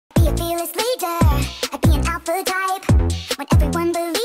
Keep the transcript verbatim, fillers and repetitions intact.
Be a fearless leader, I'd be an alpha type when everyone believes